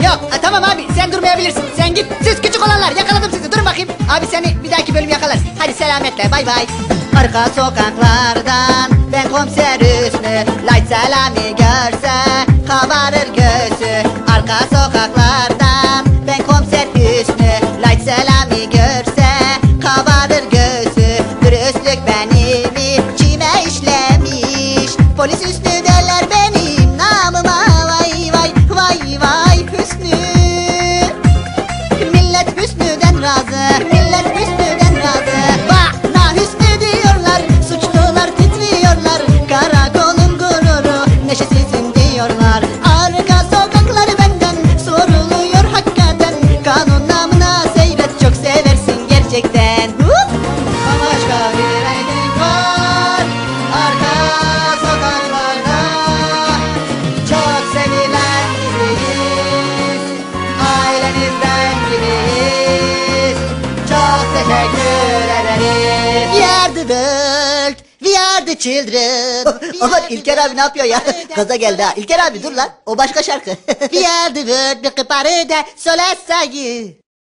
Yok tamam abi sen durmayabilirsin. Sen git. Siz küçük olanlar yakaladım sizi. Durun bakayım. Abi seni bir dahaki bölüm yakalarız. Hadi selametle bay bay. Arka sokaklardan ben komiser Hüsnü. Light Selami görse kabarır göğsü. Arka sokaklardan ben komiser Hüsnü. Light Selami görse kabarır göğsü. Dürüstlük benim içime işlemiş. Polis Hüsnü derler benim namıma. Vay vay vay vay Hüsnü. Millet Hüsnü'den razı. Millet Hüsnü'den razı. Bana Hüsnü diyorlar. Suçlular titriyorlar. Karakolun gururu neşesizim diyorlar. Arka sokakları benden soruluyor hakikaten. Kanun namına seyret çok seversin gerçekten. Başka bir renk var arka sokaklarda. Çok sevilen gibiyiz. Ailenizden gibiyiz. Çok teşekkür ederiz. We are the world. We are the children. Aman İlker abi ne yapıyor ya? Gaza geldi ha. İlker abi dur lan. O başka şarkı. We are the world. Ne kadar de sola sayı.